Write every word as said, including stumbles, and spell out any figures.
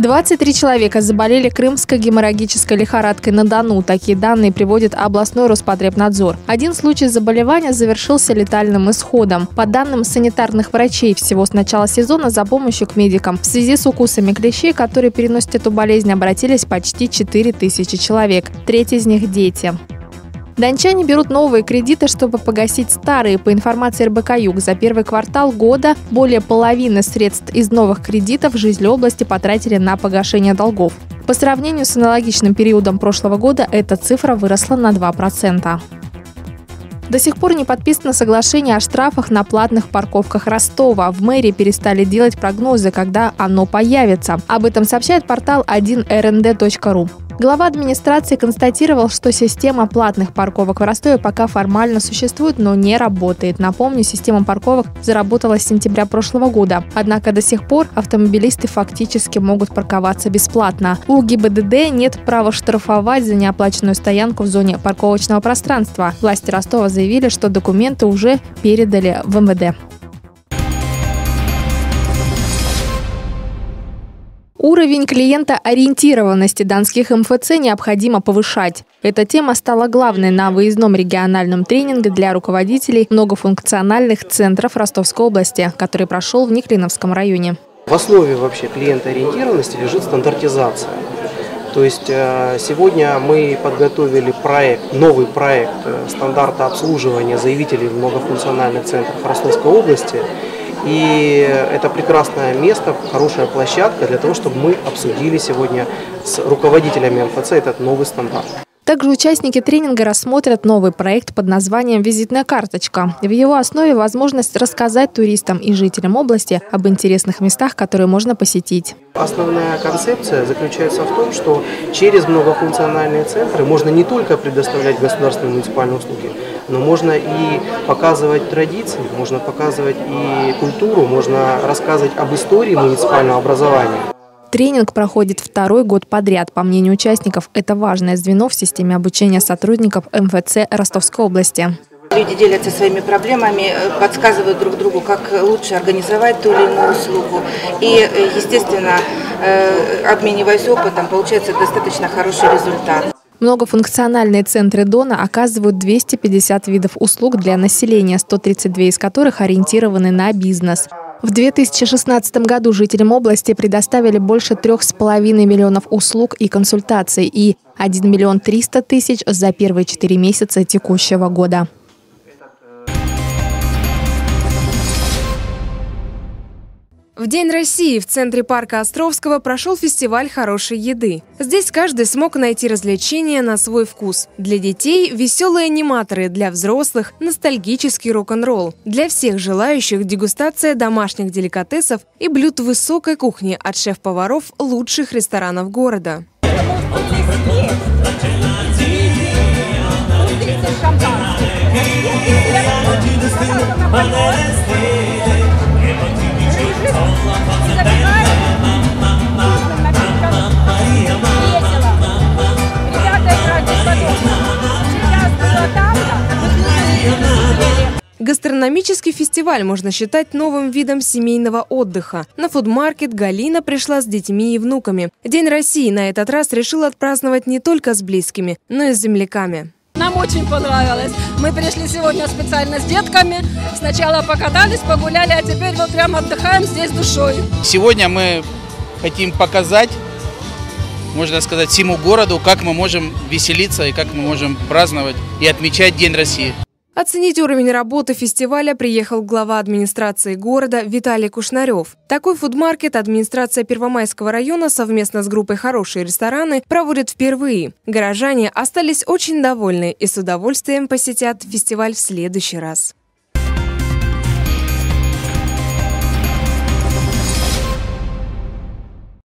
двадцать три человека заболели крымской геморрагической лихорадкой на Дону. Такие данные приводит областной Роспотребнадзор. Один случай заболевания завершился летальным исходом. По данным санитарных врачей, всего с начала сезона за помощью к медикам в связи с укусами клещей, которые переносят эту болезнь, обратились почти четыре тысячи человек. Треть из них – дети. Дончане берут новые кредиты, чтобы погасить старые. По информации эр бэ ка «Юг», за первый квартал года более половины средств из новых кредитов жители области потратили на погашение долгов. По сравнению с аналогичным периодом прошлого года эта цифра выросла на два процента. До сих пор не подписано соглашение о штрафах на платных парковках Ростова. В мэрии перестали делать прогнозы, когда оно появится. Об этом сообщает портал один эр эн дэ точка ру. Глава администрации констатировал, что система платных парковок в Ростове пока формально существует, но не работает. Напомню, система парковок заработала с сентября прошлого года. Однако до сих пор автомобилисты фактически могут парковаться бесплатно. У гэ и бэ дэ дэ нет права штрафовать за неоплаченную стоянку в зоне парковочного пространства. Власти Ростова заявили, что документы уже передали в эм вэ дэ. Уровень клиентоориентированности донских эм эф цэ необходимо повышать. Эта тема стала главной на выездном региональном тренинге для руководителей многофункциональных центров Ростовской области, который прошел в Неклиновском районе. В основе вообще клиентоориентированности лежит стандартизация. То есть сегодня мы подготовили проект, новый проект стандарта обслуживания заявителей в многофункциональных центрах Ростовской области. И это прекрасное место, хорошая площадка для того, чтобы мы обсудили сегодня с руководителями эм эф цэ этот новый стандарт. Также участники тренинга рассмотрят новый проект под названием «Визитная карточка». В его основе возможность рассказать туристам и жителям области об интересных местах, которые можно посетить. Основная концепция заключается в том, что через многофункциональные центры можно не только предоставлять государственные и муниципальные услуги, но можно и показывать традиции, можно показывать и культуру, можно рассказывать об истории муниципального образования. Тренинг проходит второй год подряд. По мнению участников, это важное звено в системе обучения сотрудников эм эф цэ Ростовской области. Люди делятся своими проблемами, подсказывают друг другу, как лучше организовать ту или иную услугу. И, естественно, обмениваясь опытом, получается достаточно хороший результат. Многофункциональные центры Дона оказывают двести пятьдесят видов услуг для населения, сто тридцать два из которых ориентированы на бизнес. В две тысячи шестнадцатом году жителям области предоставили больше трех с половиной миллионов услуг и консультаций и один миллион триста тысяч за первые четыре месяца текущего года. В День России в центре парка Островского прошел фестиваль хорошей еды. Здесь каждый смог найти развлечения на свой вкус. Для детей – веселые аниматоры, для взрослых – ностальгический рок-н-ролл. Для всех желающих – дегустация домашних деликатесов и блюд высокой кухни от шеф-поваров лучших ресторанов города. Гастрономический фестиваль можно считать новым видом семейного отдыха. На фудмаркет Галина пришла с детьми и внуками. День России на этот раз решила отпраздновать не только с близкими, но и с земляками. Нам очень понравилось. Мы пришли сегодня специально с детками. Сначала покатались, погуляли, а теперь вот прям отдыхаем здесь душой. Сегодня мы хотим показать, можно сказать, всему городу, как мы можем веселиться и как мы можем праздновать и отмечать День России. Оценить уровень работы фестиваля приехал глава администрации города Виталий Кушнарев. Такой фудмаркет администрация Первомайского района совместно с группой «Хорошие рестораны» проводит впервые. Горожане остались очень довольны и с удовольствием посетят фестиваль в следующий раз.